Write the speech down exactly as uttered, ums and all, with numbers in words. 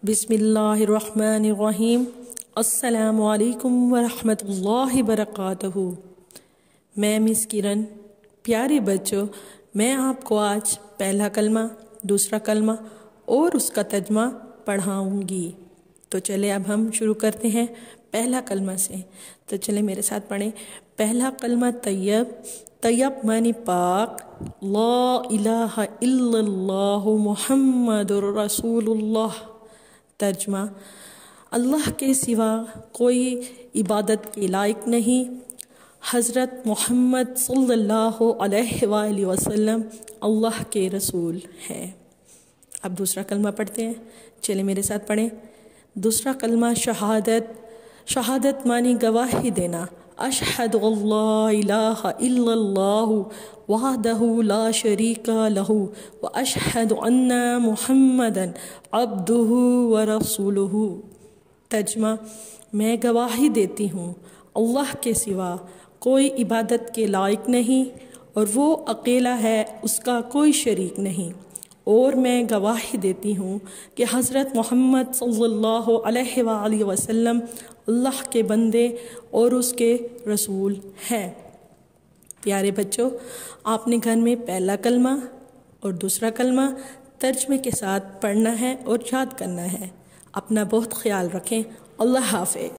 بسم اللہ الرحمن الرحیم۔ السلام علیکم ورحمۃ اللہ وبرکاتہ۔ میں مس کرن، پیارے بچوں، میں آپ کو آج پہلا کلمہ، دوسرا کلمہ اور اس کا ترجمہ پڑھاؤں گی۔ تو چلے اب ہم شروع کرتے ہیں پہلا کلمہ سے۔ تو چلے میرے ساتھ پڑھیں۔ پہلا کلمہ طیب۔ طیب معنی پاک، لا الہ الا اللہ محمد رسول اللہ۔ ترجمہ، اللہ کے سوا کوئی عبادت کے لائق نہیں، حضرت محمد صلی اللہ علیہ وآلہ وسلم اللہ کے رسول ہیں۔ اب دوسرا کلمہ پڑھتے ہیں، چلے میرے ساتھ پڑھیں۔ دوسرا کلمہ شہادت۔ شہادت معنی گواہی دینا، اشہد اللہ الہ الا اللہ وحدہ لا شریک لہ واشہد ان محمدا عبدہ ورسولہ۔ ترجمہ، میں گواہی دیتی ہوں اللہ کے سوا کوئی عبادت کے لائق نہیں اور وہ اکیلا ہے، اس کا کوئی شریک نہیں، اور میں گواہی دیتی ہوں کہ حضرت محمد صلی اللہ علیہ وآلہ وسلم اللہ کے بندے اور اس کے رسول ہیں۔ پیارے بچوں، آپ نے گھر میں پہلا کلمہ اور دوسرا کلمہ ترجمے کے ساتھ پڑھنا ہے اور یاد کرنا ہے۔ اپنا بہت خیال رکھیں۔ اللہ حافظ۔